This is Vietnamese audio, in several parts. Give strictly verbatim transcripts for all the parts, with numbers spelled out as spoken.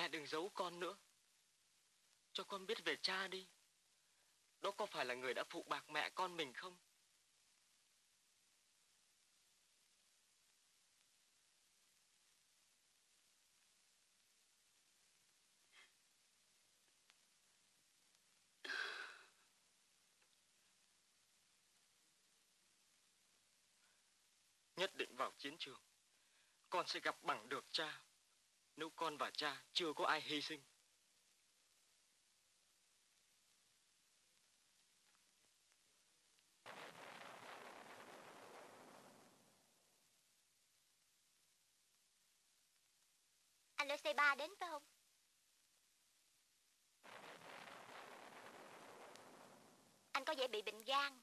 đừng giấu con nữa. Cho con biết về cha đi. Đó có phải là người đã phụ bạc mẹ con mình không? Nhất định vào chiến trường, con sẽ gặp bằng được cha. Nếu con và cha chưa có ai hy sinh. Anh ở xe ba đến phải không? Anh có vẻ bị bệnh gan.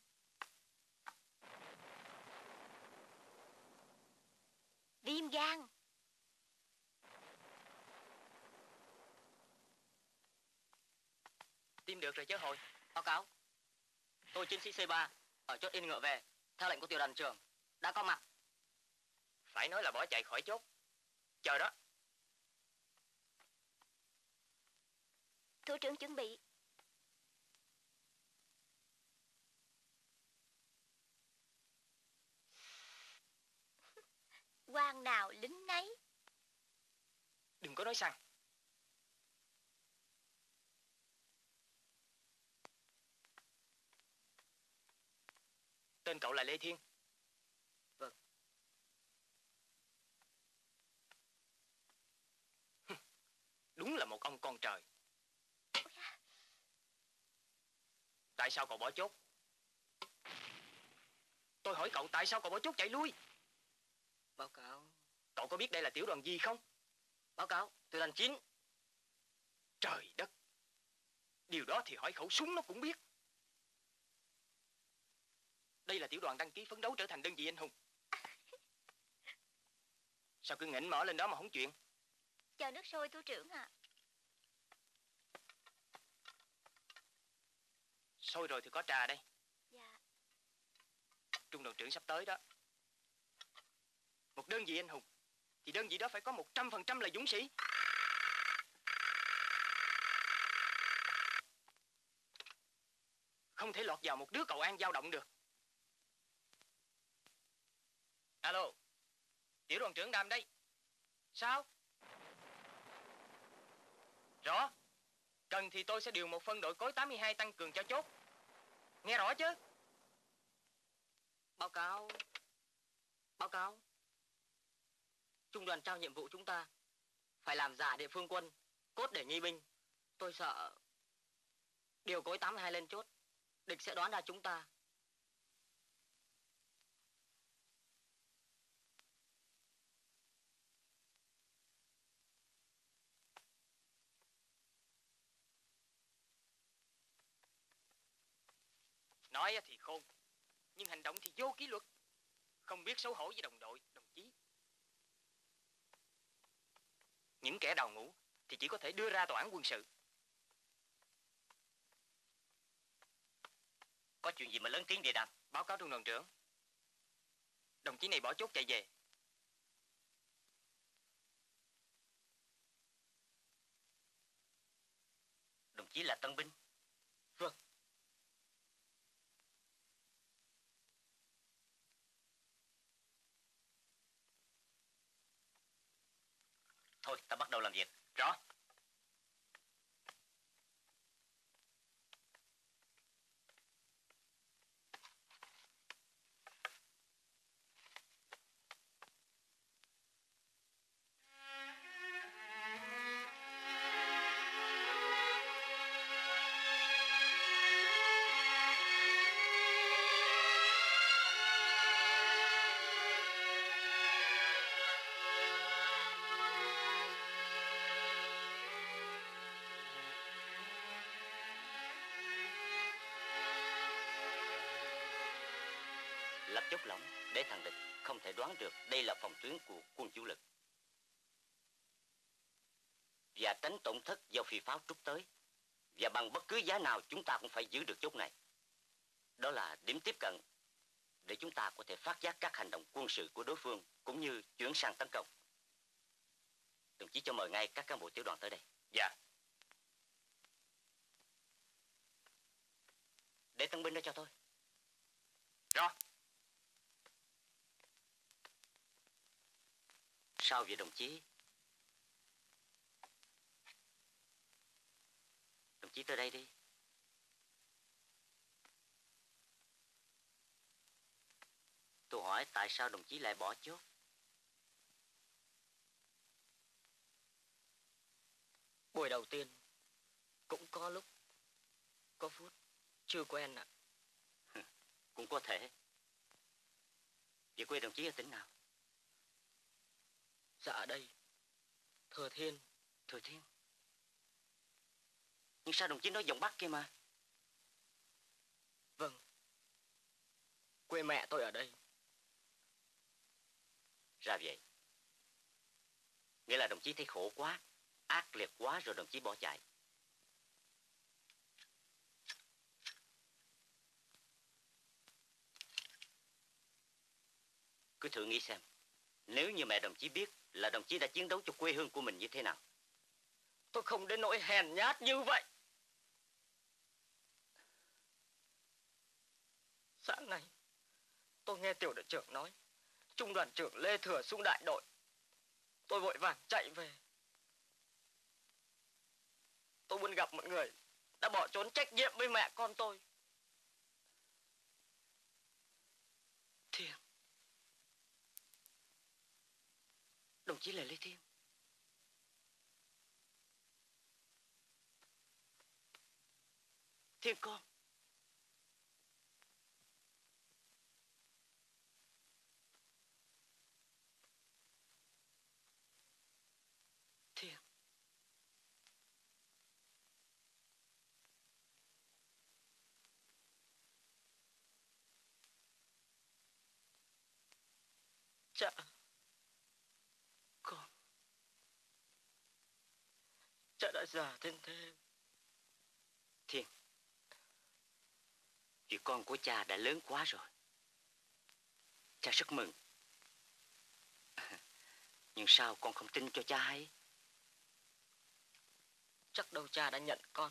Viêm gan. Tìm được rồi chứ hồi. Báo cáo. Tôi chiến sĩ C ba ở chốt in ngựa về. Theo lệnh của tiểu đoàn trưởng đã có mặt. Phải nói là bỏ chạy khỏi chốt. Chờ đó. Thủ trưởng chuẩn bị. Quan nào lính nấy. Đừng có nói xăng. Tên cậu là Lê Thiên. Vâng. Đúng là một ông con trời. Tại sao cậu bỏ chốt? Tôi hỏi cậu tại sao cậu bỏ chốt chạy lui? Báo cáo. Cậu có biết đây là tiểu đoàn gì không? Báo cáo, tiểu đoàn chín. Trời đất. Điều đó thì hỏi khẩu súng nó cũng biết. Đây là tiểu đoàn đăng ký phấn đấu trở thành đơn vị anh hùng. Sao cứ nghỉnh mỏ lên đó mà không chuyện? Chờ nước sôi thủ trưởng à. Sôi rồi thì có trà đây. Dạ. Trung đoàn trưởng sắp tới đó. Một đơn vị anh hùng thì đơn vị đó phải có một trăm phần trăm là dũng sĩ. Không thể lọt vào một đứa cầu an dao động được. Alo, tiểu đoàn trưởng Đàm đây. Sao? Rõ. Cần thì tôi sẽ điều một phân đội cối tám mươi hai tăng cường cho chốt. Nghe rõ chứ? Báo cáo. Báo cáo. Trung đoàn trao nhiệm vụ chúng ta phải làm giả địa phương quân, cốt để nghi binh. Tôi sợ điều cối tám mươi hai lên chốt, địch sẽ đoán ra chúng ta. Nói thì khôn, nhưng hành động thì vô kỷ luật. Không biết xấu hổ với đồng đội, đồng chí. Những kẻ đào ngũ thì chỉ có thể đưa ra tòa án quân sự. Có chuyện gì mà lớn tiếng vậy Đàm? Báo cáo trung đoàn trưởng. Đồng chí này bỏ chốt chạy về. Đồng chí là tân binh? Vâng. Thôi, ta bắt đầu làm việc. Rõ. Lập chốt lỏng để thằng địch không thể đoán được đây là phòng tuyến của quân chủ lực, và tránh tổn thất do phi pháo trút tới. Và bằng bất cứ giá nào chúng ta cũng phải giữ được chốt này. Đó là điểm tiếp cận để chúng ta có thể phát giác các hành động quân sự của đối phương cũng như chuyển sang tấn công. Đồng chí cho mời ngay các cán bộ tiểu đoàn tới đây. Dạ. Để tân binh đó cho tôi. Rõ. Sao vậy đồng chí? Đồng chí tới đây đi. Tôi hỏi tại sao đồng chí lại bỏ chốt? Buổi đầu tiên cũng có lúc, có phút chưa quen ạ. Cũng có thể. Vậy quê đồng chí ở tỉnh nào? Dạ ở đây, Thừa Thiên. Thừa Thiên. Nhưng sao đồng chí nói giọng Bắc kia mà? Vâng, quê mẹ tôi ở đây. Ra vậy. Nghĩa là đồng chí thấy khổ quá, ác liệt quá rồi đồng chí bỏ chạy. Cứ thử nghĩ xem, nếu như mẹ đồng chí biết là đồng chí đã chiến đấu cho quê hương của mình như thế nào. Tôi không đến nỗi hèn nhát như vậy. Sáng nay, tôi nghe tiểu đội trưởng nói, trung đoàn trưởng Lê Thừa xuống đại đội. Tôi vội vàng chạy về. Tôi muốn gặp một người đã bỏ trốn trách nhiệm với mẹ con tôi. Thiên. Đồng chí là Lê Thiên. Thiên con. Thiên. Cha. Con. Cha đã già thêm thêm. Thiên. Vì con của cha đã lớn quá rồi. Cha rất mừng. Nhưng sao con không tin cho cha hay? Chắc đâu cha đã nhận con.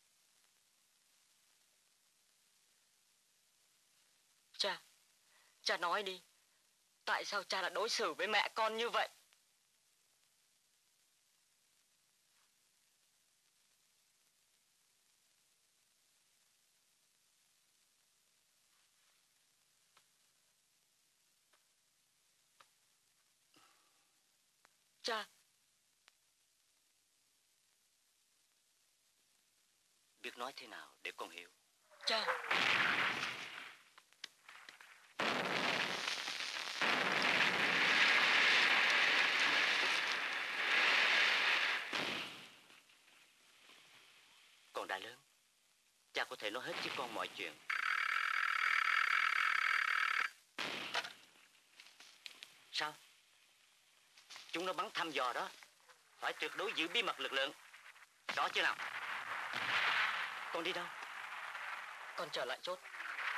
Cha, cha nói đi. Tại sao cha lại đối xử với mẹ con như vậy? Cha. Biết nói thế nào để con hiểu. Cha. Con đã lớn. Cha có thể nói hết với con mọi chuyện. Sao? Chúng nó bắn thăm dò đó. Phải tuyệt đối giữ bí mật lực lượng. Rõ chưa nào? Con đi đâu? Con trở lại chốt.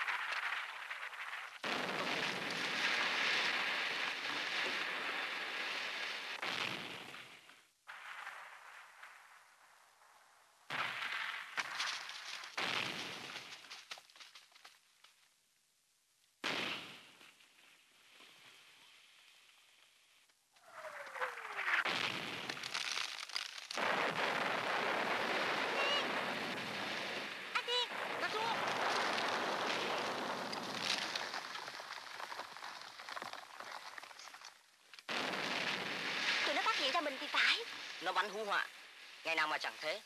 Mình thì phải. Nó bắn hú họa. Ngày nào mà chẳng thế.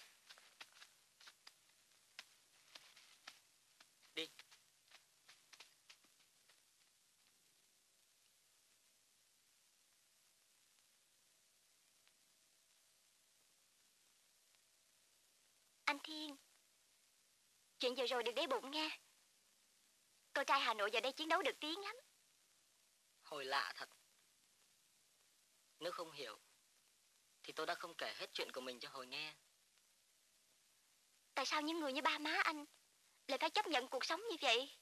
Đi. Anh Thiên, chuyện vừa rồi đừng để bụng nghe. Con trai Hà Nội giờ đây chiến đấu được tiếng lắm. Hồi lạ thật. Nếu không hiểu thì tôi đã không kể hết chuyện của mình cho Hồi nghe. Tại sao những người như ba má anh lại phải chấp nhận cuộc sống như vậy?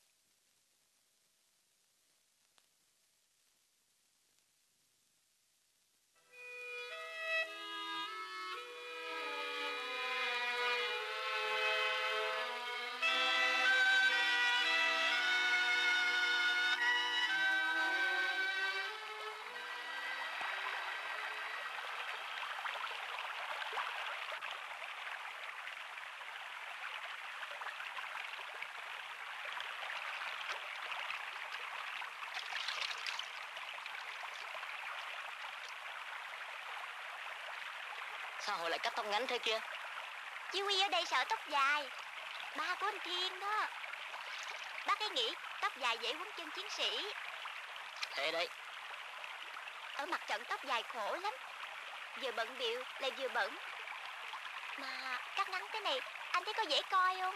Sao họ lại cắt tóc ngắn thế kia? Chí Huy ở đây sợ tóc dài. Ba của anh Thiên đó. Bác ấy nghĩ tóc dài dễ quấn chân chiến sĩ. Thế đấy. Ở mặt trận tóc dài khổ lắm. Vừa bận bịu lại vừa bẩn. Mà cắt ngắn thế này anh thấy có dễ coi không?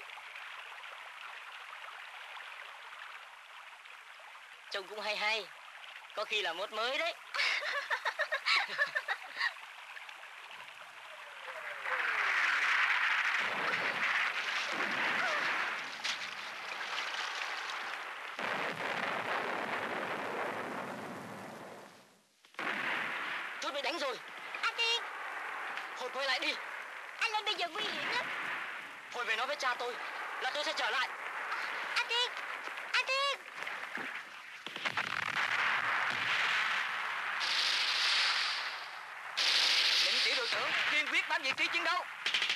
Trông cũng hay hay. Có khi là mốt mới đấy. Chút bị đánh rồi. Anh Thiên, Hồi quay lại đi. anh lên bây giờ nguy hiểm lắm. Hồi về nói với cha tôi là tôi sẽ trở lại. Anh Thiên, anh Thiên. Lệnh tiểu đội trưởng kiên quyết bám vị trí chiến đấu.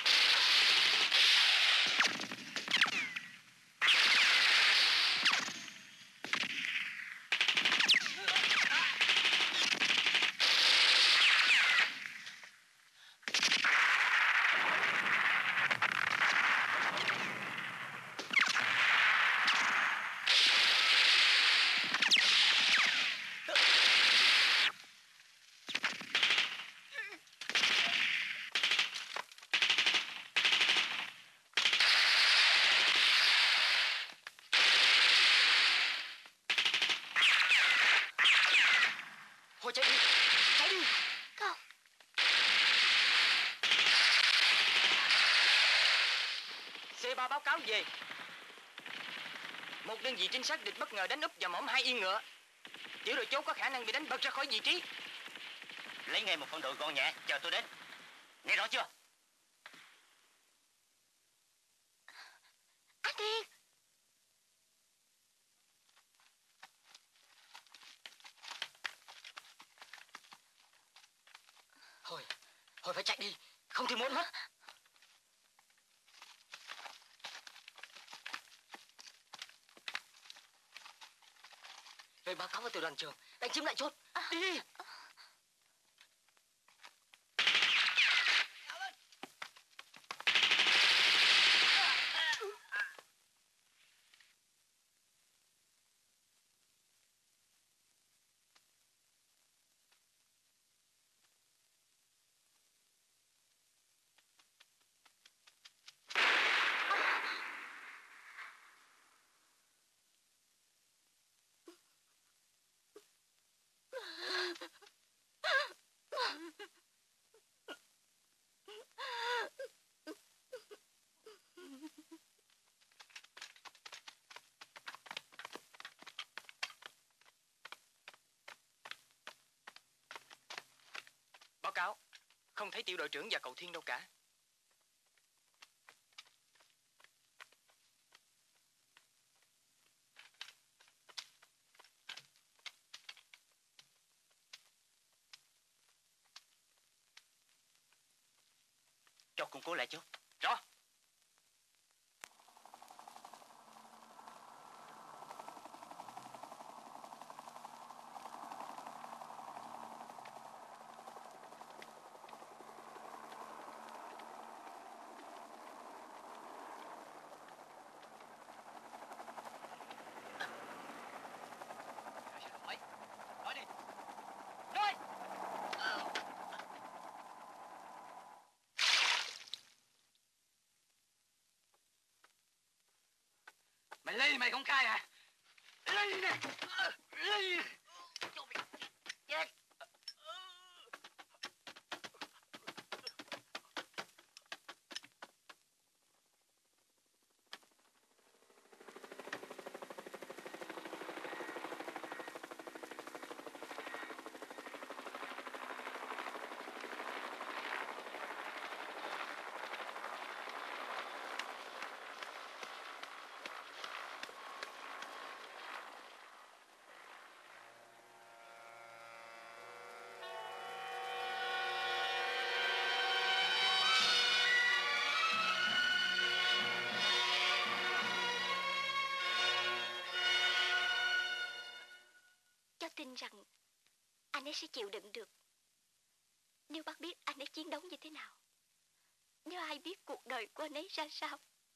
Hồi chạy đi. Chạy đi. Không. xê ba báo cáo về. Một đơn vị trinh sát địch bất ngờ đánh úp vào mỏm hai yên ngựa. Tiểu đội chốt có khả năng bị đánh bật ra khỏi vị trí. Lấy ngay một phân đội gọn nhẹ, chờ tôi đến. Nghe rõ chưa? Anh Thiên. Hồi, hồi phải chạy đi. Không thì muốn mất. Về báo cáo với tiểu đoàn trưởng. Đánh chiếm lại chốt. Đi. Báo cáo, không thấy tiểu đội trưởng và cậu Thiên đâu cả. Cho củng cố lại chút. Rõ. Nói đi. Nói. Mày lấy mày không khai hả? Lấy nè. Lấy. Chết. Cháu tin rằng anh ấy sẽ chịu đựng được. Nếu bác biết anh ấy chiến đấu như thế nào. Nếu ai biết cuộc đời của anh ấy ra sao,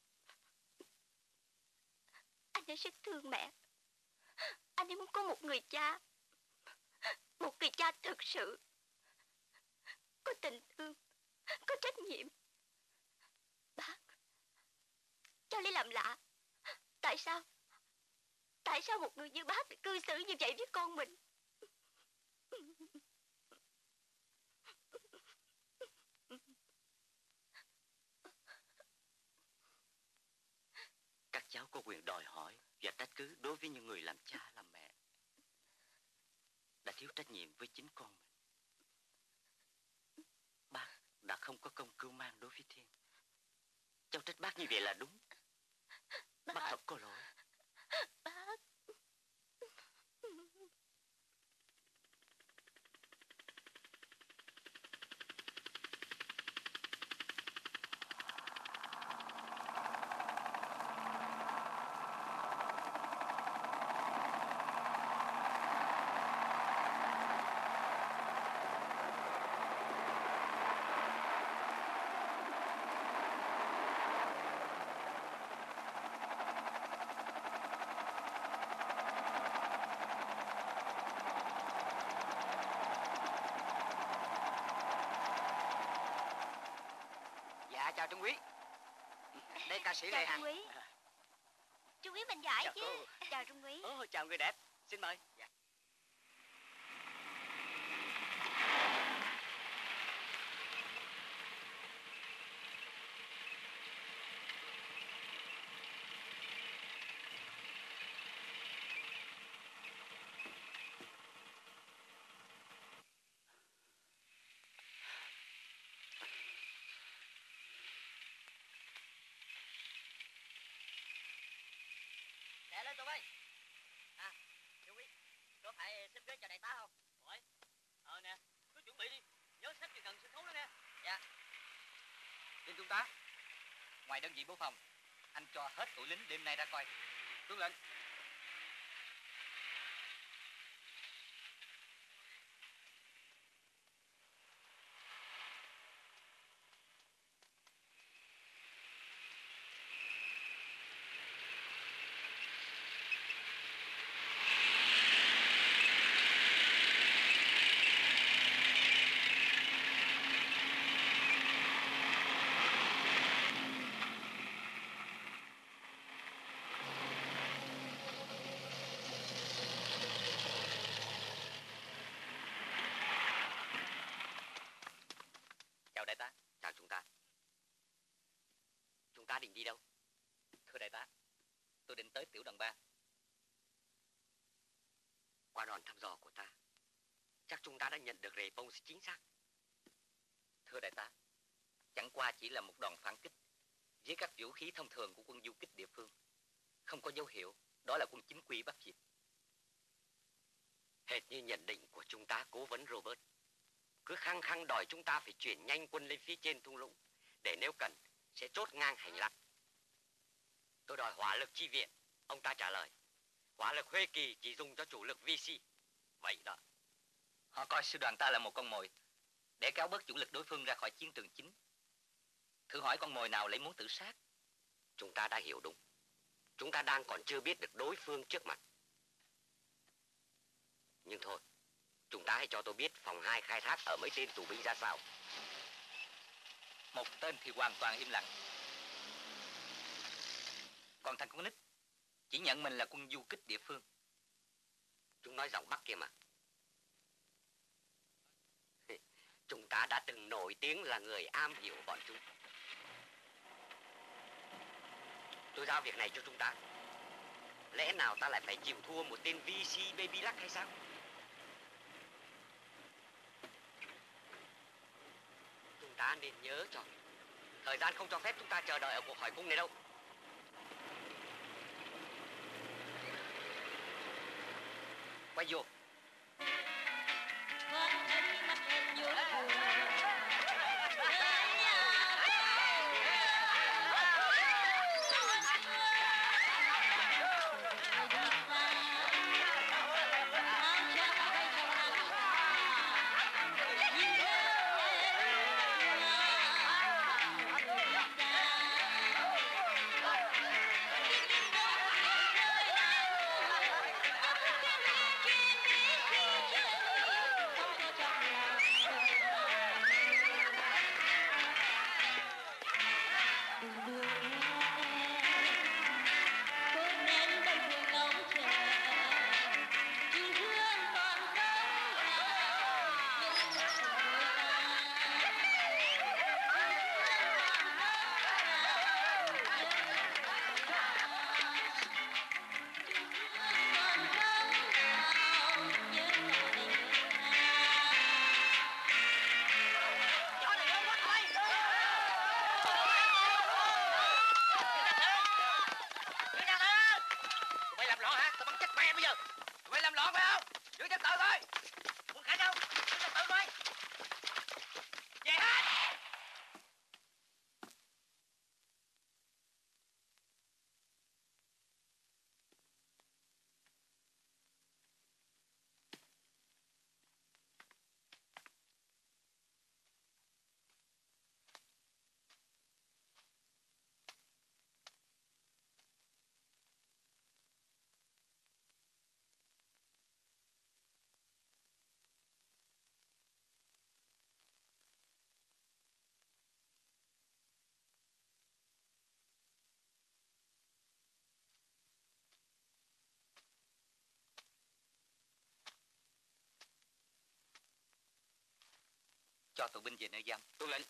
anh ấy rất thương mẹ. Anh ấy muốn có một người cha, một người cha thực sự có tình thương, có trách nhiệm. Bác, cháu lấy làm lạ. Tại sao Tại sao một người như bác cư xử như vậy với con mình? Các cháu có quyền đòi hỏi và trách cứ đối với những người làm cha làm mẹ đã thiếu trách nhiệm với chính con mình. Bác đã không có công cưu mang đối với Thiên. Cháu trách bác như vậy là đúng. Bác, bác thật có lỗi. Bác. Chào Trung Quý. Đây ca sĩ Chào Lê Hằng. Trung Quý. Trung Quý mình giỏi Chào chứ. cô. Chào Trung Quý. Ồ, chào người đẹp. Xin mời. Dạ. Để lên tụi bay. À, Trung Quý, có phải xếp ghế cho đại tá không? Ủa? Ờ nè, cứ chuẩn bị đi. Nhớ xếp cho gần sân khấu đó nghe. Dạ. Viên trung tá, ngoài đơn vị bố phòng, anh cho hết tụi lính đêm nay ra coi. Tuân lệnh. Chào đại tá. Chào chúng ta. Chúng ta định đi đâu? Thưa đại tá, tôi định tới tiểu đoàn ba. Qua đoàn thăm dò của ta, chắc chúng ta đã nhận được rề bông chính xác. Thưa đại tá, chẳng qua chỉ là một đoàn phản kích với các vũ khí thông thường của quân du kích địa phương. Không có dấu hiệu đó là quân chính quy bắt dịp. Hệt như nhận định của chúng ta cố vấn Robert, cứ khăng khăng đòi chúng ta phải chuyển nhanh quân lên phía trên thung lũng, để nếu cần sẽ chốt ngang hành lang. Tôi đòi hỏa lực chi viện, ông ta trả lời hỏa lực Huê Kỳ chỉ dùng cho chủ lực vê xê. Vậy đó. Họ coi sư đoàn ta là một con mồi để kéo bớt chủ lực đối phương ra khỏi chiến trường chính. Thử hỏi con mồi nào lại muốn tự sát? Chúng ta đã hiểu đúng. Chúng ta đang còn chưa biết được đối phương trước mặt. Nhưng thôi, chúng ta hãy cho tôi biết phòng hai khai thác ở mấy tên tù binh ra sao. Một tên thì hoàn toàn im lặng. Còn thằng con nít chỉ nhận mình là quân du kích địa phương. Chúng nói giọng Bắc kia mà. Chúng ta đã từng nổi tiếng là người am hiểu bọn chúng. Tôi giao việc này cho chúng ta. Lẽ nào ta lại phải chịu thua một tên vê xê Baby Luck hay sao? Chúng ta nên nhớ cho thời gian không cho phép chúng ta chờ đợi ở cuộc hỏi cung này đâu. Quay vô. loạn hả? Tao bắn chết mẹ bây giờ. Tụi mày làm loạn phải không? Giữ trật tự thôi. Quân Khánh đâu? Giữ trật tự thôi. Về hết. Cho tụi binh về nơi giam. Tuân lệnh.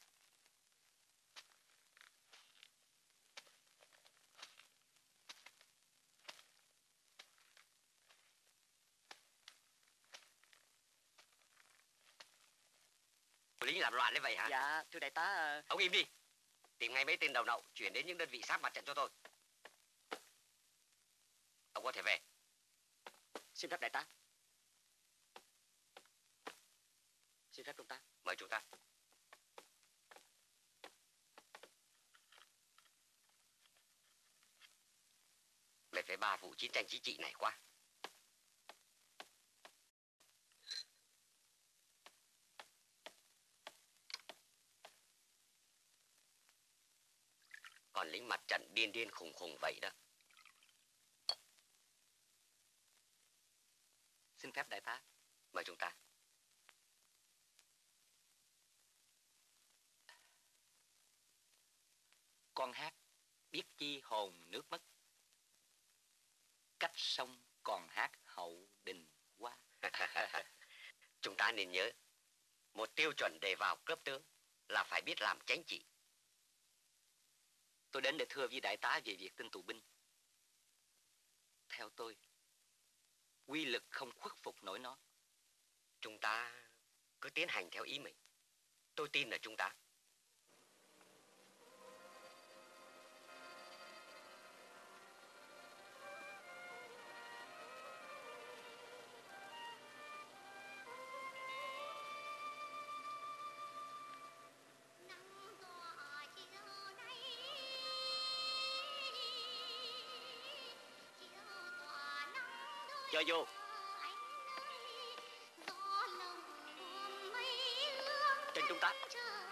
Lính làm loạn đấy vậy hả? Dạ, thưa đại tá. Ông im đi. Tìm ngay mấy tên đầu nậu, chuyển đến những đơn vị sát mặt trận cho tôi. Ông có thể về. Xin phép đại tá. Xin phép trung tá. Mời chúng ta. Mày phải ba vụ chiến tranh chính trị này quá. Còn lính mặt trận điên điên khùng khùng vậy đó. Xin phép đại tá. Mời chúng ta. Con hát biết chi hồn nước mất, cách sông còn hát hậu đình qua. Chúng ta nên nhớ, một tiêu chuẩn để vào cấp tướng là phải biết làm chính trị. Tôi đến để thưa với đại tá về việc tin tù binh. Theo tôi, quy lực không khuất phục nổi nó. Chúng ta cứ tiến hành theo ý mình. Tôi tin là chúng ta. Cho vô. Trình trung tá.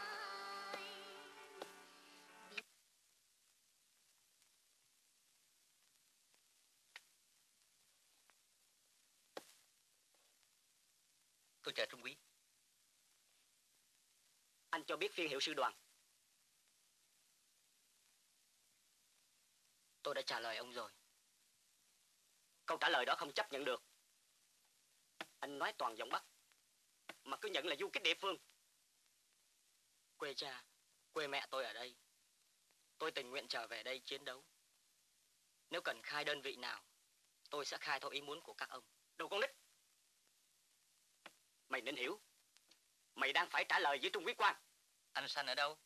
Tôi chờ trung úy. Anh cho biết phiên hiệu sư đoàn. Tôi đã trả lời ông rồi. Câu trả lời đó không chấp nhận được. Anh nói toàn giọng Bắc, mà cứ nhận là du kích địa phương. Quê cha, quê mẹ tôi ở đây. Tôi tình nguyện trở về đây chiến đấu. Nếu cần khai đơn vị nào, tôi sẽ khai theo ý muốn của các ông. Đồ con nít. Mày nên hiểu, mày đang phải trả lời với Trung úy Quang. Anh Sanh ở đâu?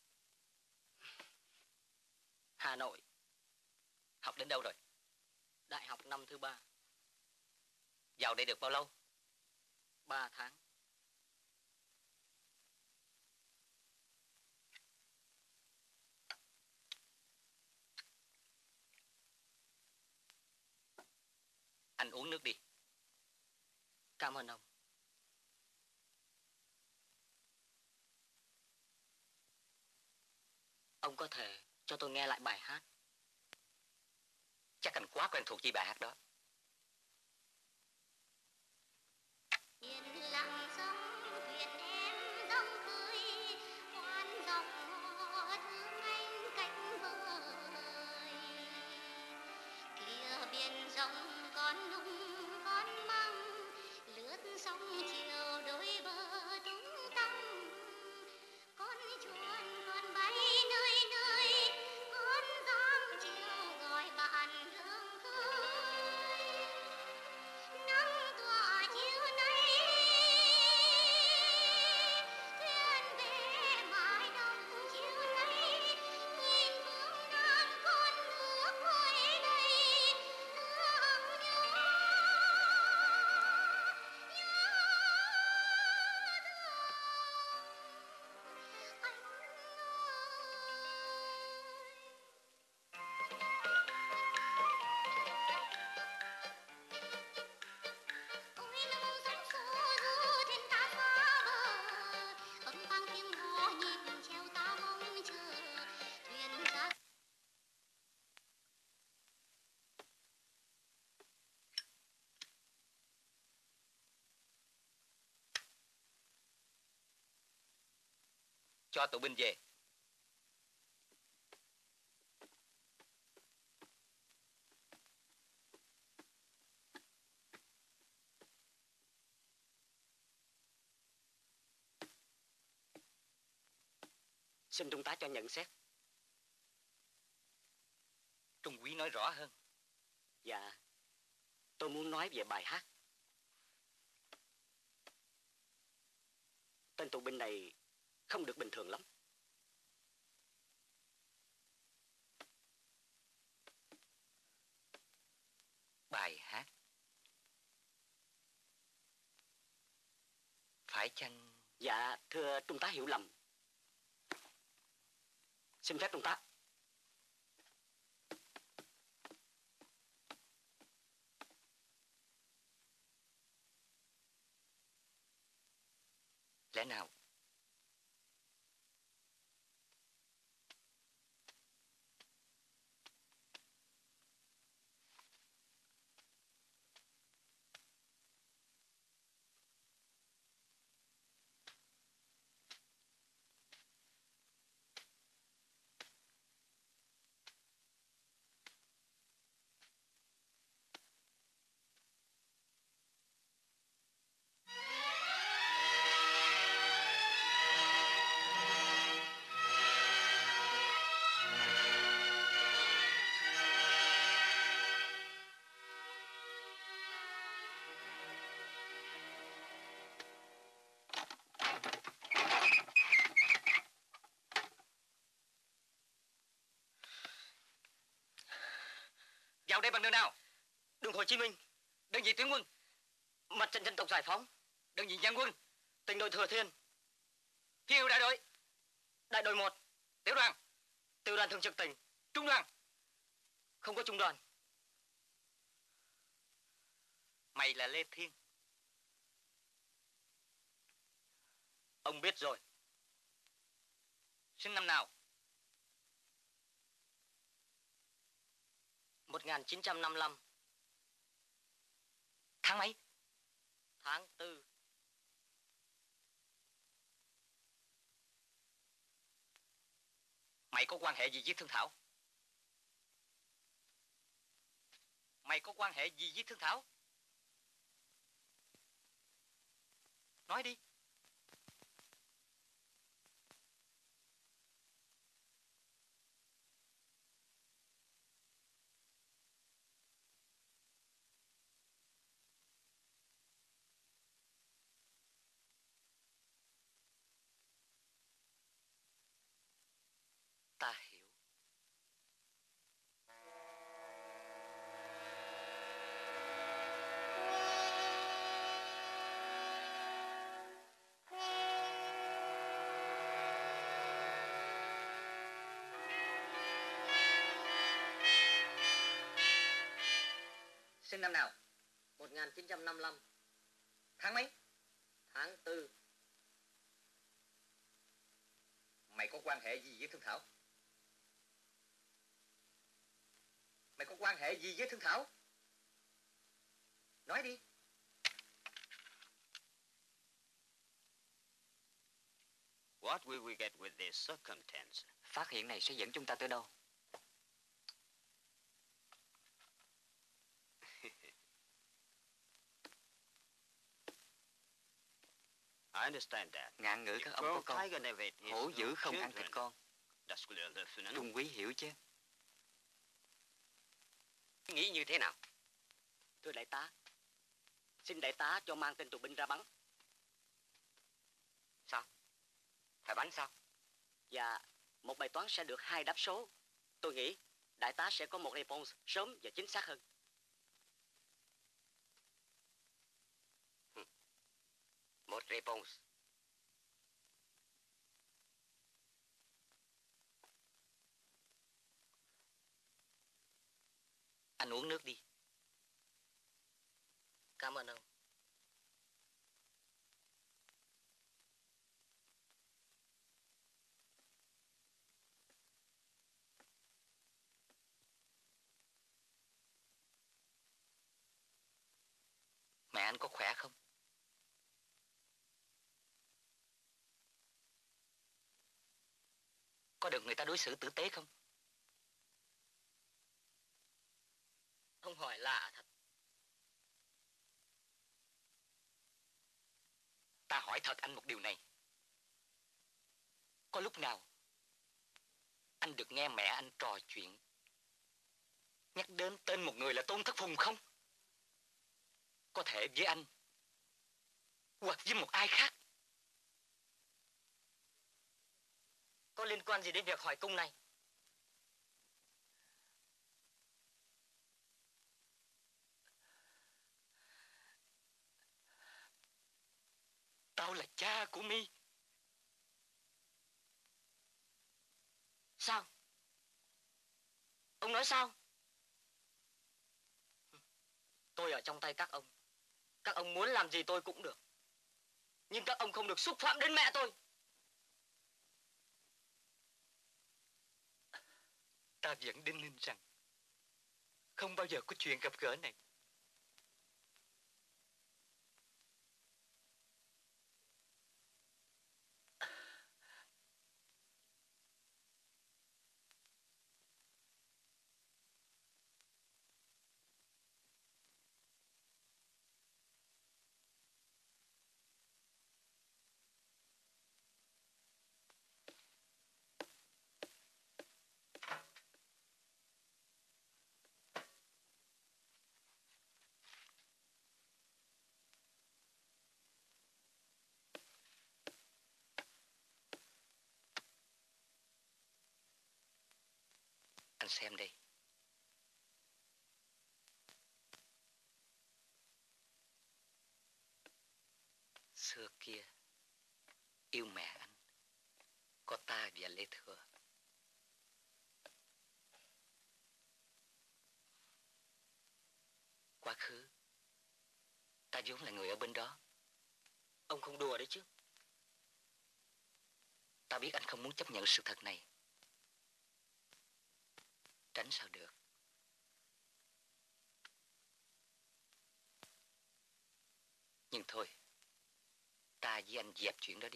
Hà Nội. Học đến đâu rồi? Đại học năm thứ ba. Vào đây được bao lâu? Ba tháng. Anh uống nước đi. Cảm ơn ông. Ông có thể cho tôi nghe lại bài hát. Chắc anh quá quen thuộc với bài hát đó. Yên lặng sông thuyền em dòng khơi, khoan dòng hò thương anh cánh vời. Kia biển rộng con nung con măng, lướt sông chiều đôi bờ tung tăng. Con chuồn con bay nơi nơi, con gióng chiều gọi bạn hương khơi. Cho tù binh về. Xin trung tá cho nhận xét. Trung úy nói rõ hơn. Dạ, tôi muốn nói về bài hát. Tên tù binh này không được bình thường lắm. Bài hát. Phải chăng... Dạ, thưa trung tá hiểu lầm. Xin phép trung tá. Lẽ nào? Vào đây bằng đường nào? Đường Hồ Chí Minh. Đơn vị tuyến quân. Mặt trận dân tộc giải phóng. Đơn vị dân quân. Tỉnh đội Thừa Thiên. Phiêu hiệu đại đội. Đại đội một. Tiểu đoàn. Tiểu đoàn thường trực tỉnh. Trung đoàn. Không có trung đoàn. Mày là Lê Thiên. Ông biết rồi. Sinh năm nào? một nghìn chín trăm năm mươi lăm. Tháng mấy? Tháng tư. Mày có quan hệ gì với Thương Thảo? Mày có quan hệ gì với Thương Thảo? Nói đi. Ta hiểu. Sinh năm nào? một nghìn chín trăm năm mươi lăm. Tháng mấy? Tháng tư. Mày có quan hệ gì với Thương Thảo? Mày có quan hệ gì với Thương Thảo? Nói đi. What will we get with this circumstance? Phát hiện này sẽ dẫn chúng ta tới đâu? I understand that. Ngạn ngữ các ông có con. Hổ dữ không ăn thịt con. Trung úy hiểu chứ? Nghĩ như thế nào? Thưa đại tá, xin đại tá cho mang tên tù binh ra bắn. Sao? Phải bắn sao? Dạ, một bài toán sẽ được hai đáp số. Tôi nghĩ đại tá sẽ có một response sớm và chính xác hơn. Một response. Anh uống nước đi. Cảm ơn ông. Mẹ anh có khỏe không? được người ta đối xử tử tế không? Ông hỏi lạ thật. Ta hỏi thật anh một điều này. Có lúc nào anh được nghe mẹ anh trò chuyện nhắc đến tên một người là Tôn Thất Phùng không? Có thể với anh hoặc với một ai khác. Có liên quan gì đến việc hỏi cung này? Tao là cha của mi. Sao? Ông nói sao? Tôi ở trong tay các ông. Các ông muốn làm gì tôi cũng được. Nhưng các ông không được xúc phạm đến mẹ tôi. Ta vẫn đinh ninh rằng không bao giờ có chuyện gặp gỡ này. Anh xem đây. Xưa kia, yêu mẹ anh, có ta và Lê Thừa. Quá khứ, ta vốn là người ở bên đó. Ông không đùa đấy chứ? Ta biết anh không muốn chấp nhận sự thật này. Tránh sao được. Nhưng thôi, ta với anh dẹp chuyện đó đi.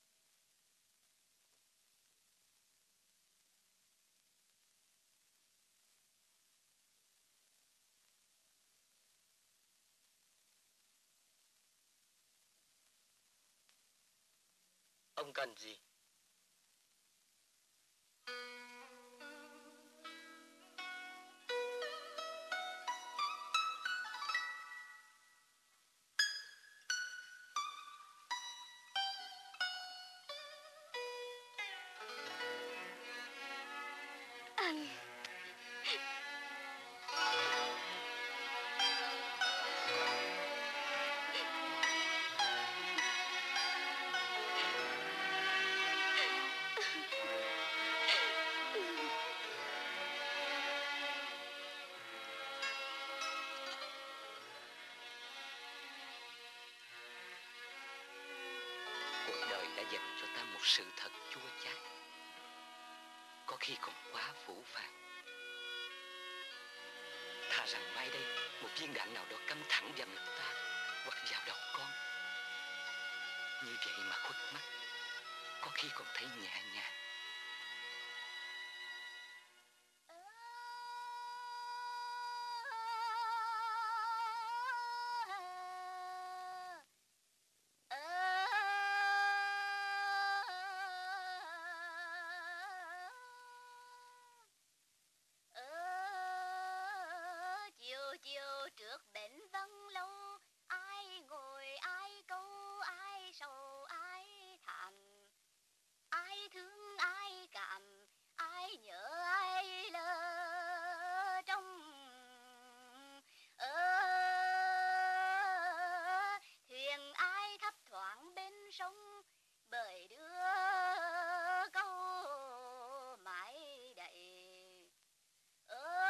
Ông cần gì? Anh. Cuộc đời đã dành cho ta một sự thật chua chát, có khi còn quá phũ phàng. Thà rằng mai đây một viên đạn nào đó cắm thẳng vào ngực ta hoặc vào đầu con. Như vậy mà khuất mắt, có khi còn thấy nhẹ nhàng. Chiều chiều trước bến vắng lâu, ai ngồi ai câu, ai sầu ai thảm, ai thương ai cảm, ai nhớ ai lỡ trong. Ờ, thuyền ai thấp thoáng bên sông, bởi đưa câu mãi đậy. Ờ,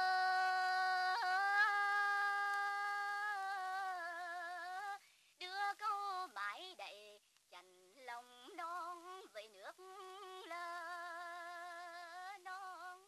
đưa câu mãi đậy chành lòng non với nước lơ non.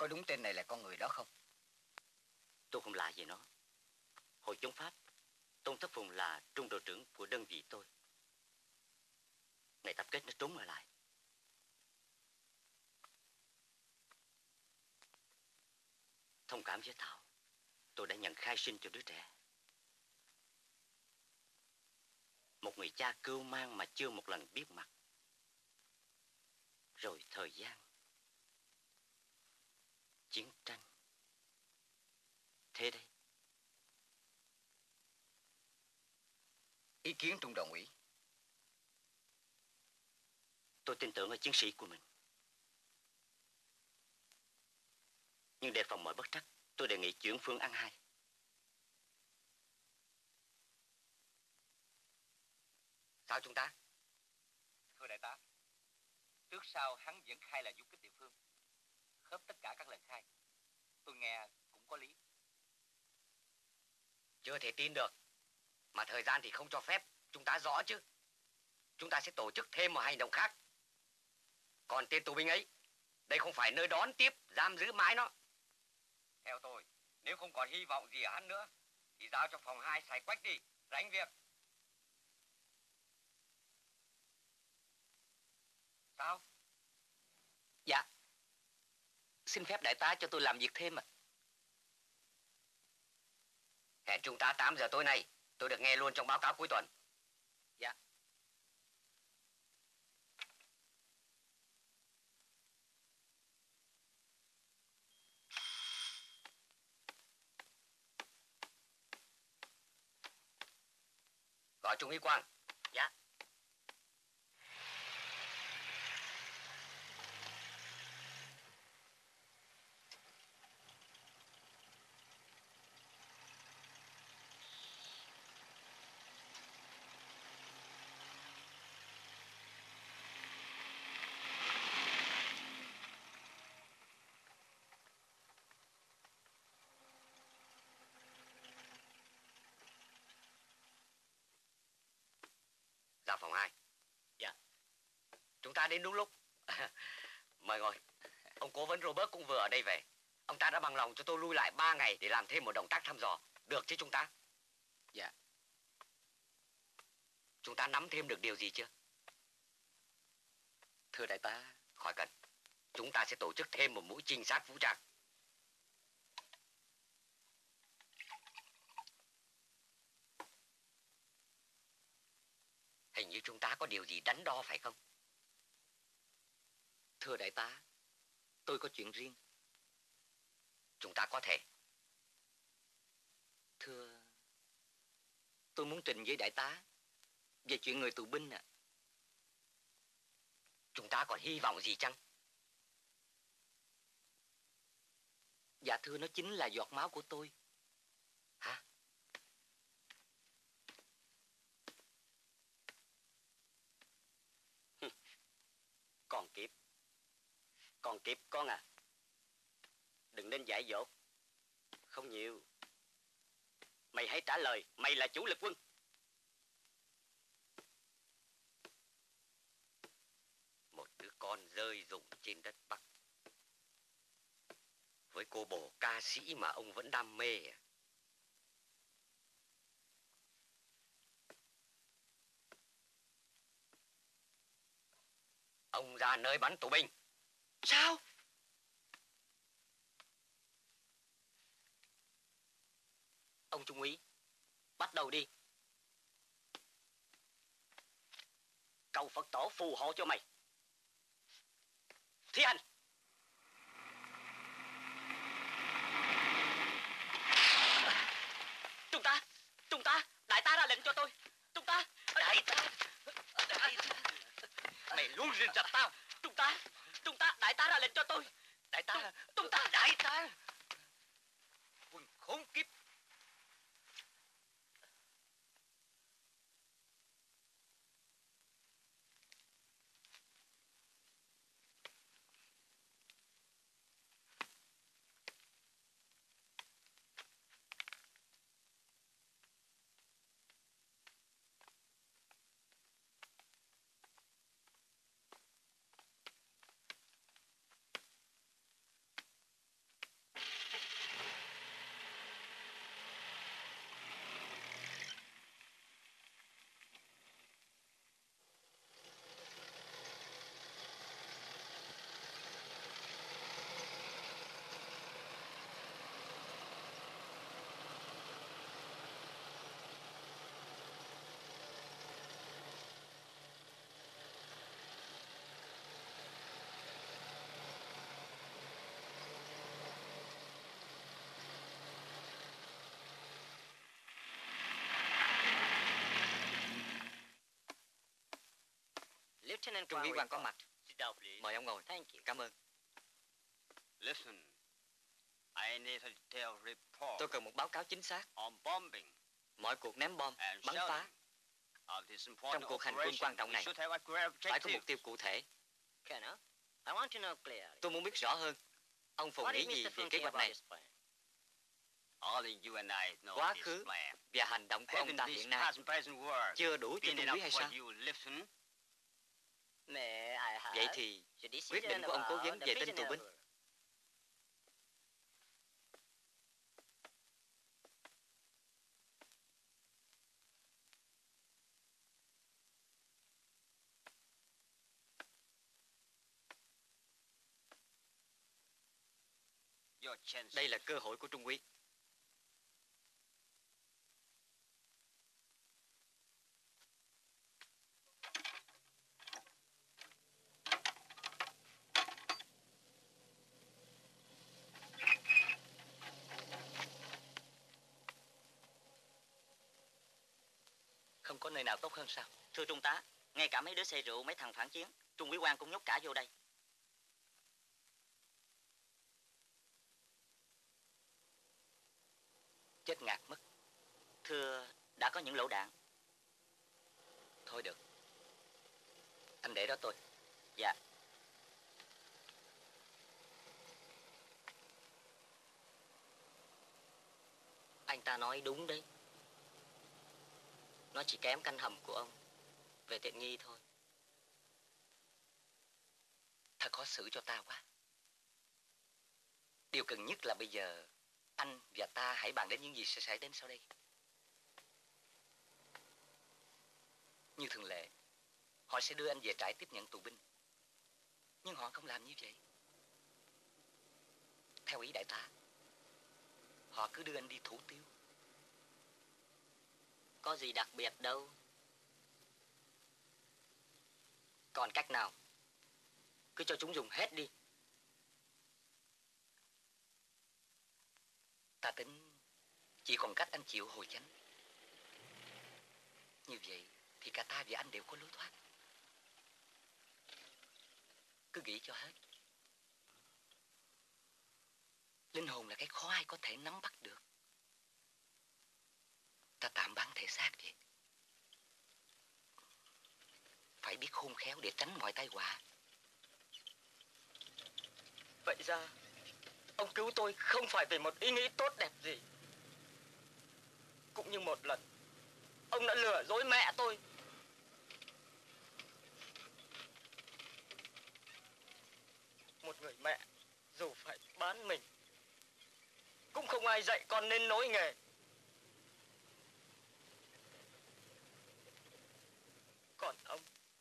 có đúng tên này là con người đó không? Tôi không lạ gì nó. Hồi chống Pháp, Tôn Thất Phùng là trung đội trưởng của đơn vị tôi. Ngày tập kết nó trốn ở lại. Thông cảm với Thảo, tôi đã nhận khai sinh cho đứa trẻ. Một người cha cưu mang mà chưa một lần biết mặt. Rồi thời gian, chiến tranh. Thế đây. Ý kiến trung đoàn ủy. Tôi tin tưởng ở chiến sĩ của mình. Nhưng đề phòng mọi bất trắc, tôi đề nghị chuyển phương án hai. Sao chúng ta? Thưa đại tá, trước sau hắn vẫn khai là du kích địa phương, khớp tất cả các lời khai. Tôi nghe cũng có lý. Chưa thể tin được. Mà thời gian thì không cho phép. Chúng ta rõ chứ. Chúng ta sẽ tổ chức thêm một hành động khác. Còn tên tù binh ấy, đây không phải nơi đón tiếp, giam giữ mãi nó. Theo tôi, nếu không còn hy vọng gì ở hắn nữa, thì giao cho phòng hai xài quách đi, rảnh việc. Sao? Dạ. Xin phép đại tá cho tôi làm việc thêm ạ. Hẹn chúng ta tám giờ tối nay. Tôi được nghe luôn trong báo cáo cuối tuần. Dạ. Gọi Trung úy Quang. Dạ. Ra phòng hai. Dạ. Chúng ta đến đúng lúc. Mời ngồi. Ông cố vấn Robert cũng vừa ở đây về. Ông ta đã bằng lòng cho tôi lui lại ba ngày để làm thêm một động tác thăm dò. Được chứ chúng ta? Dạ. Chúng ta nắm thêm được điều gì chưa? Thưa đại tá. Khỏi cần. Chúng ta sẽ tổ chức thêm một mũi trinh sát vũ trang. Hình như chúng ta có điều gì đắn đo phải không? Thưa đại tá, tôi có chuyện riêng. Chúng ta có thể. Thưa, tôi muốn trình với đại tá về chuyện người tù binh ạ. À. Chúng ta còn hy vọng gì chăng? Dạ thưa, nó chính là giọt máu của tôi. Hả? Còn kịp. Còn kịp con à. Đừng nên dại dột. Không nhiều. Mày hãy trả lời, mày là chủ lực quân. Một đứa con rơi rụng trên đất Bắc. Với cô bồ ca sĩ mà ông vẫn đam mê à? Ông ra nơi bắn tù binh. Sao? Ông trung úy, bắt đầu đi. Cầu Phật tổ phù hộ cho mày. Thi hành. Chúng ta, chúng ta, đại tá ra lệnh cho tôi. Chúng ta, Đại tá. đại tá. Mày luôn rình rập tao. Chúng ta, chúng ta, đại tá ra lệnh cho tôi. Đại tá. Chúng ta, Đại tá. Quân khốn kiếp. Trung úy quan có mặt. Mời ông ngồi. Thank you. Cảm ơn. Listen. I need a detailed report Tôi cần một báo cáo chính xác on bombing mọi cuộc ném bom, and bắn phá. shelling of this important Trong cuộc hành quân operation. quan trọng We này should have a clear phải có objective. mục tiêu cụ thể. Colonel, I want to know clearly. Tôi muốn biết rõ hơn. Ông Phùng What nghĩ did gì Mister về Funk kế say hoạch about này? this plan? Only you and I know Quá this khứ plan. và hành động của ông Haven't ta these hiện nay past and present words chưa đủ cho been Trung úy enough hay for sao? you, Lifton? May I have Vậy thì the decision quyết định của ông cố vấn about the về tên tù prisoner binh. who- Your chance. Đây là cơ hội của Trung úy. Không có nơi nào tốt hơn sao? Thưa Trung tá, ngay cả mấy đứa say rượu, mấy thằng phản chiến, Trung úy quan cũng nhốt cả vô đây. Chết ngạt mất. Thưa, đã có những lỗ đạn. Thôi được. Anh để đó tôi. Dạ. Anh ta nói đúng đấy. Nó chỉ kém căn hầm của ông về tiện nghi thôi. Thật khó xử cho ta quá. Điều cần nhất là bây giờ anh và ta hãy bàn đến những gì sẽ xảy đến sau đây. Như thường lệ, họ sẽ đưa anh về trại tiếp nhận tù binh. Nhưng họ không làm như vậy. Theo ý đại tá, họ cứ đưa anh đi thủ tiêu. Có gì đặc biệt đâu. Còn cách nào? Cứ cho chúng dùng hết đi. Ta tính chỉ còn cách anh chịu hồi chánh. Như vậy thì cả ta và anh đều có lối thoát. Cứ nghĩ cho hết. Linh hồn là cái khó ai có thể nắm bắt được. Ta tạm bán thể xác vậy. Phải biết khôn khéo để tránh mọi tai họa. Vậy ra ông cứu tôi không phải vì một ý nghĩ tốt đẹp gì. Cũng như một lần ông đã lừa dối mẹ tôi. Một người mẹ dù phải bán mình cũng không ai dạy con nên nối nghề. Còn ông,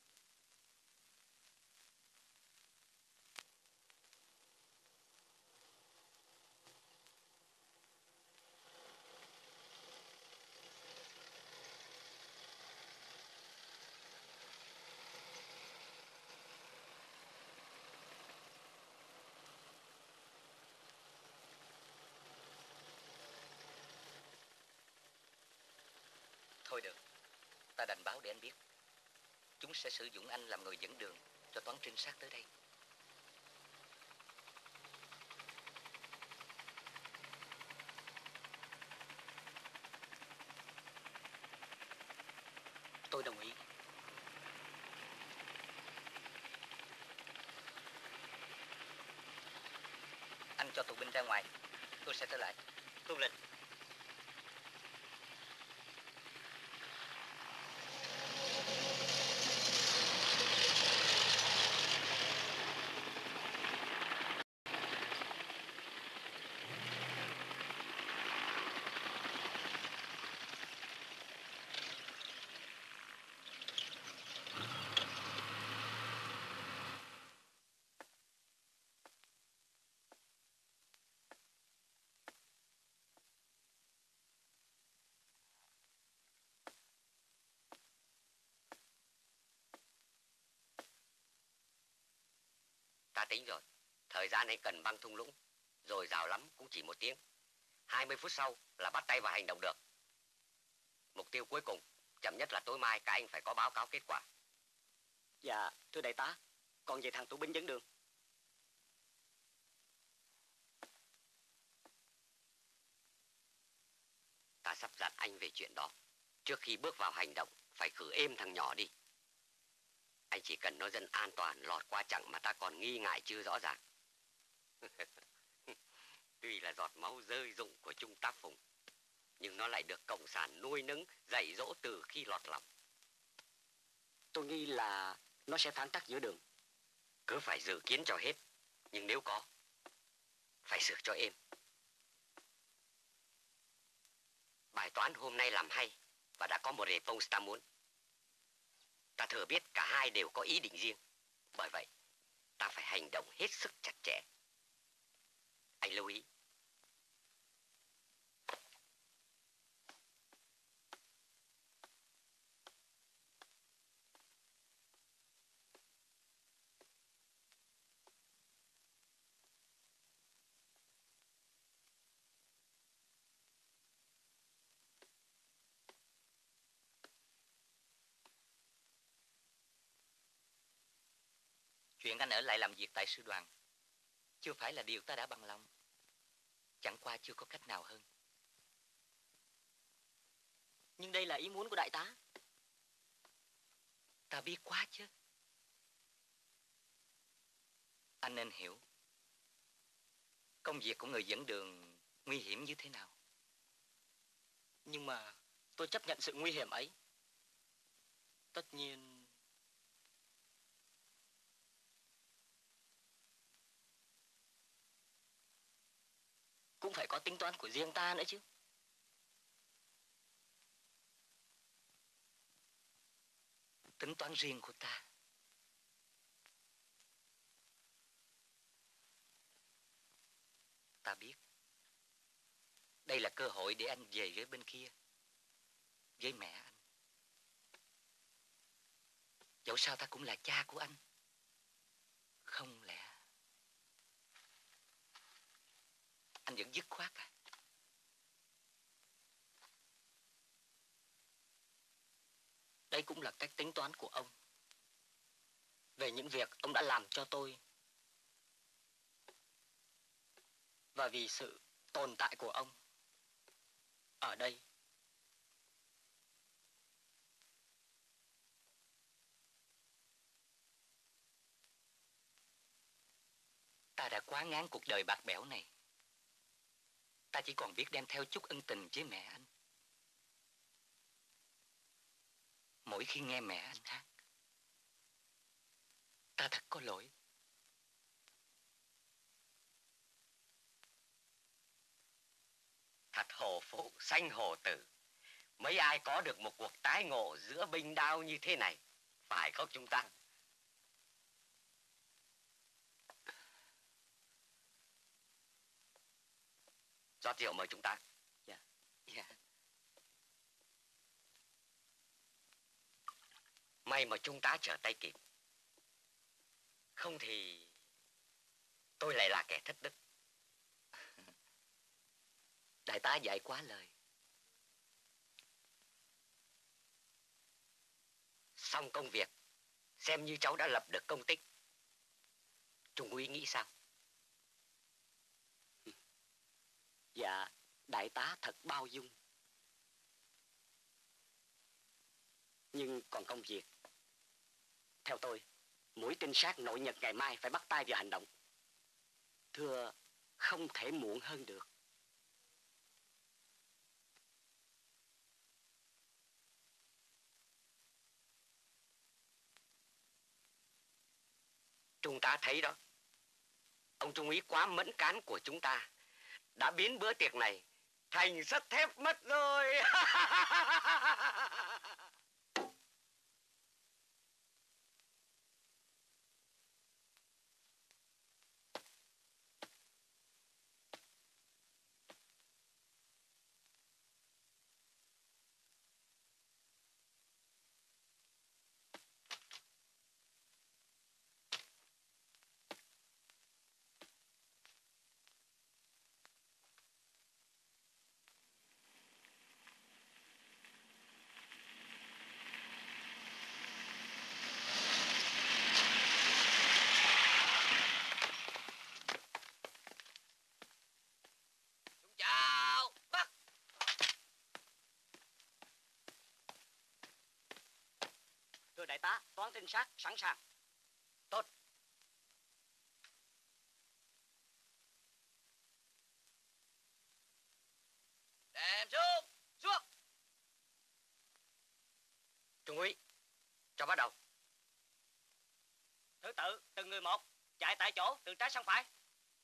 Thôi được, ta đành báo để anh biết. Chúng sẽ sử dụng anh làm người dẫn đường cho toán trinh sát tới đây. tôi đồng ý. Anh cho tù binh ra ngoài, tôi sẽ trở lại. Tuân lệnh. Ta tính rồi, thời gian ấy cần băng thung lũng, rồi rào lắm cũng chỉ một tiếng. hai mươi phút sau là bắt tay vào hành động được. Mục tiêu cuối cùng, chậm nhất là tối mai các anh phải có báo cáo kết quả. Dạ, thưa đại tá, còn về thằng tù binh dẫn đường. Ta sắp dặn anh về chuyện đó. Trước khi bước vào hành động, phải khử êm thằng nhỏ đi. Anh chỉ cần nó dân an toàn lọt qua chặng mà ta còn nghi ngại chưa rõ ràng. Tuy là giọt máu rơi rụng của Trung tá Phùng, nhưng nó lại được cộng sản nuôi nấng, dạy dỗ từ khi lọt lòng. Tôi nghi là nó sẽ phản tác giữa đường. Cứ phải dự kiến cho hết, nhưng nếu có, phải sửa cho êm. Bài toán hôm nay làm hay và đã có một rể phông ta muốn. Ta thừa biết cả hai đều có ý định riêng. Bởi vậy, ta phải hành động hết sức chặt chẽ. Anh lưu ý. Chuyện anh ở lại làm việc tại sư đoàn chưa phải là điều ta đã bằng lòng. Chẳng qua chưa có cách nào hơn. Nhưng đây là ý muốn của đại tá. Ta biết quá chứ. Anh nên hiểu công việc của người dẫn đường nguy hiểm như thế nào. Nhưng mà tôi chấp nhận sự nguy hiểm ấy. Tất nhiên... cũng phải có tính toán của riêng ta nữa chứ. Tính toán riêng của ta. Ta biết. Đây là cơ hội để anh về với bên kia. Với mẹ anh. Dẫu sao ta cũng là cha của anh. Không lẽ anh vẫn dứt khoát à? Đây cũng là cách tính toán của ông về những việc ông đã làm cho tôi và vì sự tồn tại của ông ở đây. Ta đã quá ngán cuộc đời bạc bẽo này. Ta chỉ còn biết đem theo chút ân tình với mẹ anh. Mỗi khi nghe mẹ anh hát, ta thật có lỗi. Thật hồ phụ, sanh hồ tử. Mấy ai có được một cuộc tái ngộ giữa binh đao như thế này. Phải không chúng ta? Rót rượu mời chúng ta. Dạ. Dạ. May mà chúng ta trở tay kịp. Không thì tôi lại là kẻ thất đức. Đại tá dạy quá lời. Xong công việc, xem như cháu đã lập được công tích. Trung úy nghĩ sao? Dạ, đại tá thật bao dung. Nhưng còn công việc, theo tôi, mũi trinh sát nội nhật ngày mai phải bắt tay vào hành động. Thưa, không thể muộn hơn được. Chúng ta thấy đó, ông trung úy quá mẫn cán của chúng ta đã biến bữa tiệc này thành sắt thép mất rồi. sát sẵn sàng. Tốt. Đèn xuống, xuống. Trung úy, cho bắt đầu. Thứ tự từng người một, chạy tại chỗ từ trái sang phải.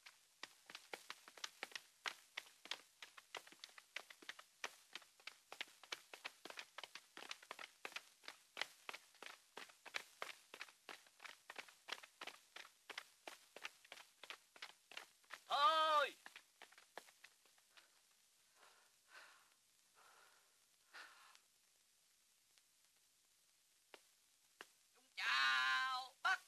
Thôi. Chào Bắc.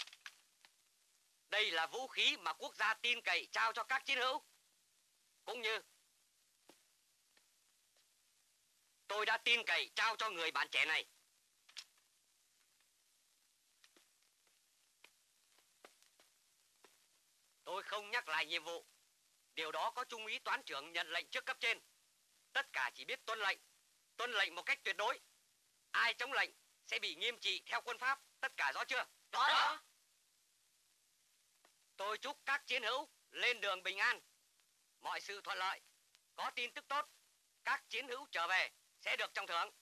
Đây là vũ khí mà quốc gia tin cậy trao cho các chiến hữu. Cũng như tôi đã tin cậy trao cho người bạn trẻ này. Tôi không nhắc lại nhiệm vụ. Điều đó có Trung úy toán trưởng nhận lệnh trước cấp trên. Tất cả chỉ biết tuân lệnh. Tuân lệnh một cách tuyệt đối. Ai chống lệnh sẽ bị nghiêm trị theo quân pháp. Tất cả rõ chưa? Rõ rõ. Tôi chúc các chiến hữu lên đường bình an. Mọi sự thuận lợi. Có tin tức tốt. Các chiến hữu trở về sẽ được trọng thưởng.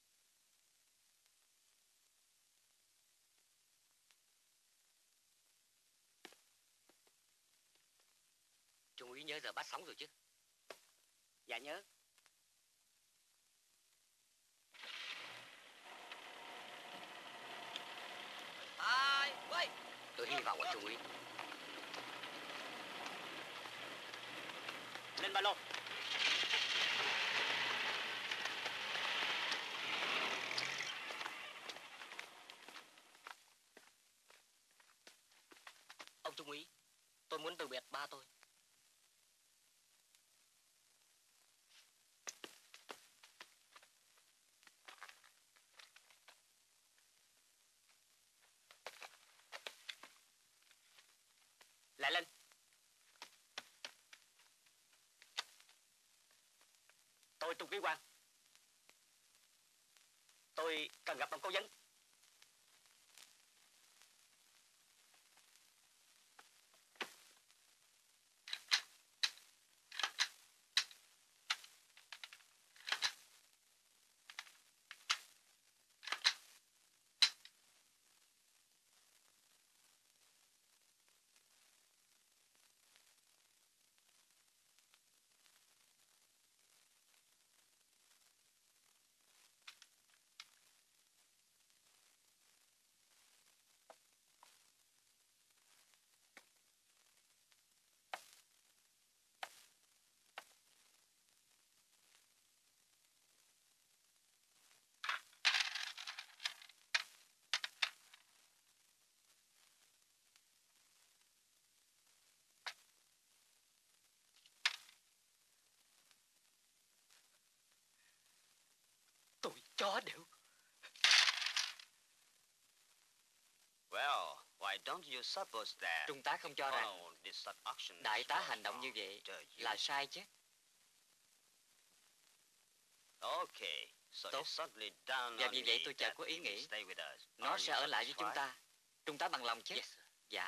Trung úy nhớ giờ bắt sóng rồi chứ? Dạ nhớ. Ai, quay. Tôi hy vọng ở Trung úy. Lên ba lô. Ông Trung úy, tôi muốn từ biệt ba tôi. Lại lên. Tôi Trung úy Quang. Tôi cần gặp ông cố vấn. Tôi chó đều. Well, why don't you suppose that Trung tá không cho rằng follow this such action đại tá was hành động wrong, như vậy do you? là sai chứ? Okay, so Tốt. you suddenly down Và on vì me vậy tôi chợt that có ý you will nghĩ stay with us. nó Are sẽ you ở lại với chúng satisfied? ta. Trung tá bằng lòng chứ? Yes, sir. Dạ.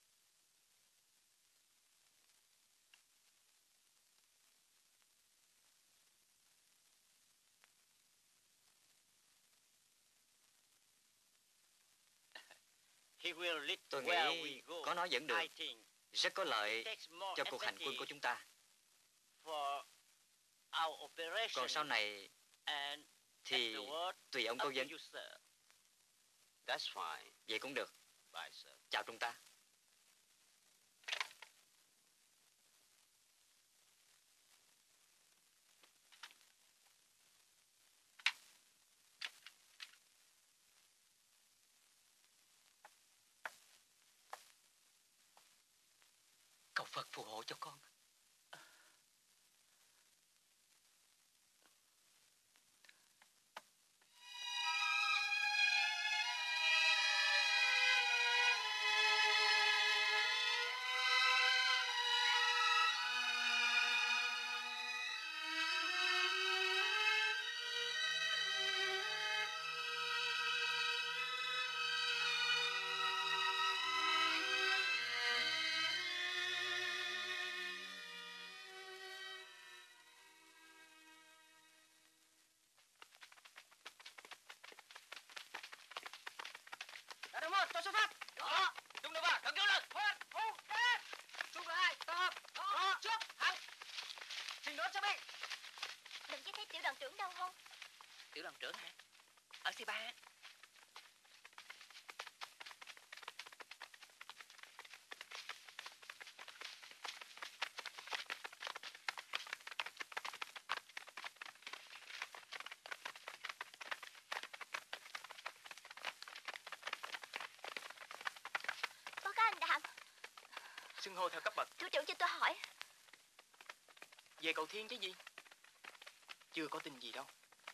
He will lead Tôi where nghĩ we go. có nó dẫn đường I think rất có lợi takes more cho cuộc hành quân của advantage chúng ta. for our operation. Còn sau này And thì afterward, tùy ông up cố to vấn. you, sir. That's fine. Vậy cũng được. Bye, sir. Chào Trung tá. Cầu Phật phù hộ cho con. trưởng hả? Ở xê ba. Báo cáo anh Đạm. Xưng hô theo cấp bậc. Thủ trưởng cho tôi hỏi. Về cậu Thiên chứ gì? Chưa có tin gì đâu.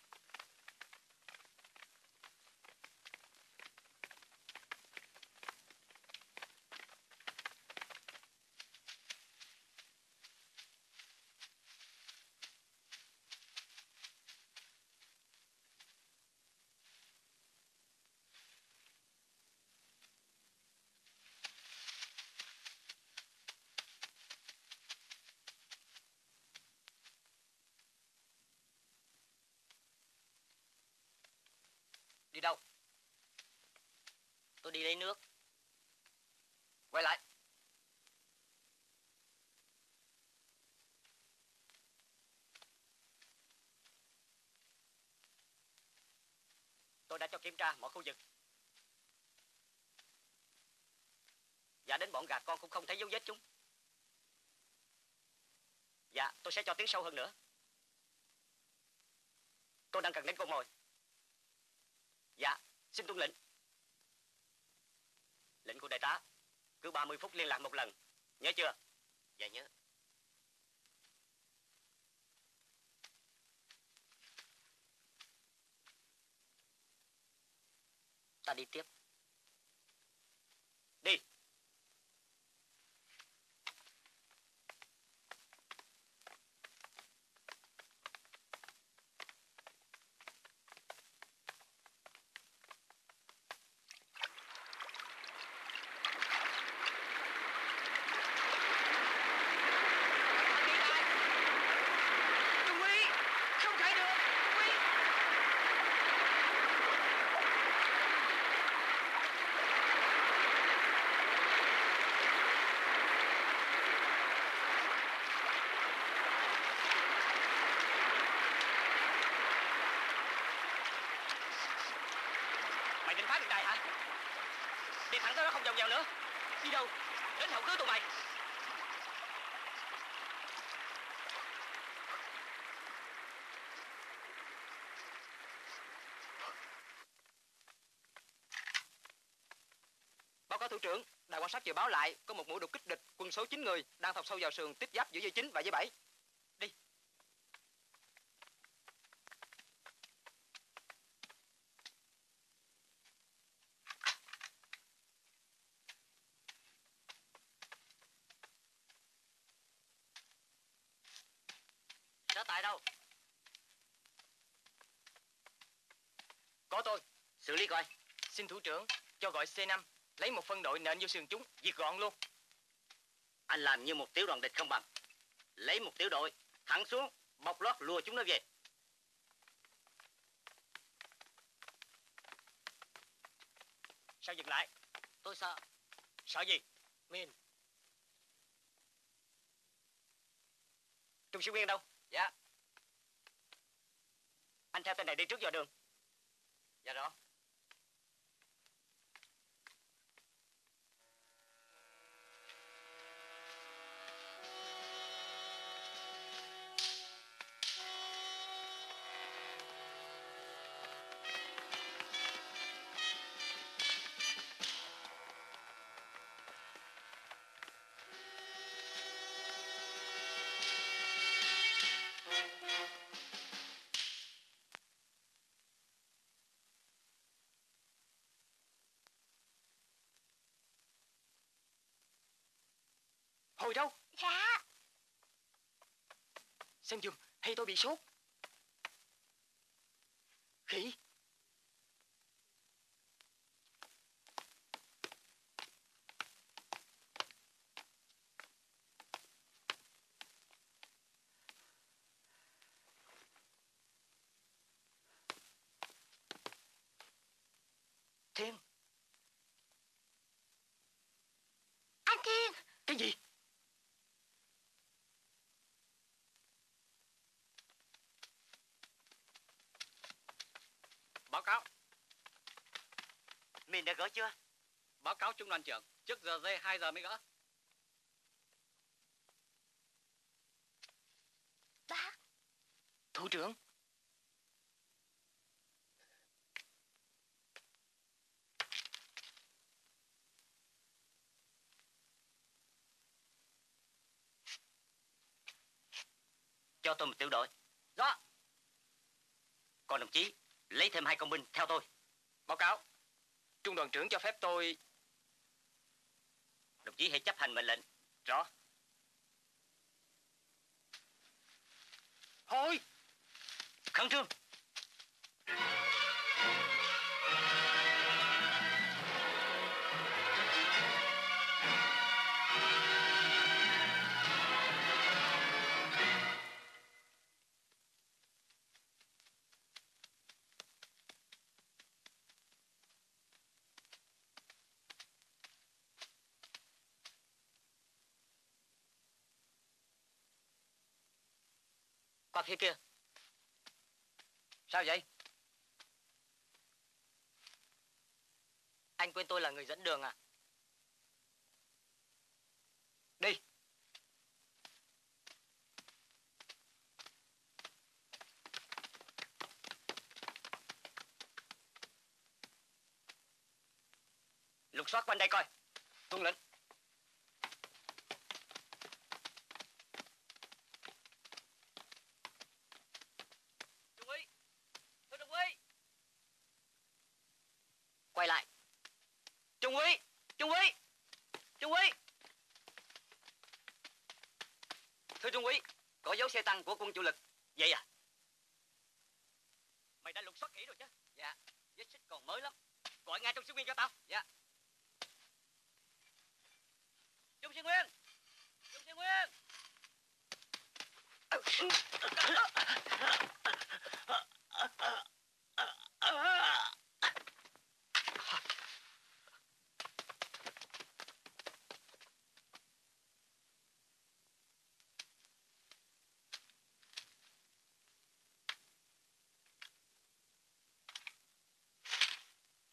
Đi đâu? Tôi đi lấy nước. Quay lại. Tôi đã cho kiểm tra mọi khu vực. Dạ, đến bọn gà con cũng không thấy dấu vết chúng. Dạ, tôi sẽ cho tiến sâu hơn nữa. Tôi đang cần đến con mồi. Dạ, xin tuân lệnh. Lệnh của đại tá, cứ ba mươi phút liên lạc một lần, nhớ chưa? Dạ nhớ. Ta đi tiếp. Đi. Mày định phá được đài hả? Đi thẳng tới đó, không vòng vèo nữa. Đi đâu? Đến hậu cứu tụi mày. Báo cáo thủ trưởng, đài quan sát vừa báo lại có một mũi đột kích địch quân số chín người đang thọc sâu vào sườn tiếp giáp giữa dây chín và dây bảy. Đi. Sở tại đâu? Có tôi. Xử lý coi. Xin thủ trưởng cho gọi xê năm lấy một phân đội nện vô sườn chúng, diệt gọn luôn. Anh làm như một tiểu đoàn địch không bằng. Lấy một tiểu đội, thẳng xuống, bọc lót lùa chúng nó về. Sao dừng lại? Tôi sợ. Sợ gì? Min. Trung sĩ Nguyên đâu? Dạ. Anh theo tên này đi trước dò đường. Dạ rõ. Hồi đâu? Dạ. Xem giùm, hay tôi bị sốt. Khỉ. Thiên. Anh Thiên. Cái gì? Marlin đã gỡ chưa? Báo cáo trung đoàn trưởng, trước giờ dây hai giờ mới gỡ. Bác. Thủ trưởng. Cho tôi một tiểu đội. Rõ. Còn đồng chí, lấy thêm hai công binh theo tôi. Báo cáo. Trung đoàn trưởng cho phép tôi... Đồng chí hãy chấp hành mệnh lệnh. Rõ. Thôi. Khẩn trương. Qua phía kia. Sao vậy? Anh quên tôi là người dẫn đường à? Đi. Lục soát quanh đây coi. Tuân lệnh. Trung úy, thưa Trung úy. Quay lại. Trung úy, Trung úy, Trung úy. Thưa Trung úy, có dấu xe tăng của quân chủ lực. Vậy à? Mày đã lục soát kỹ rồi chứ? Dạ. Vết xích còn mới lắm. Gọi ngay trong sinh viên cho tao. Dạ. Trung Sĩ Nguyên, Trung Sĩ Nguyên.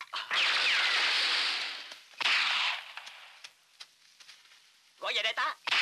Gọi về đây ta.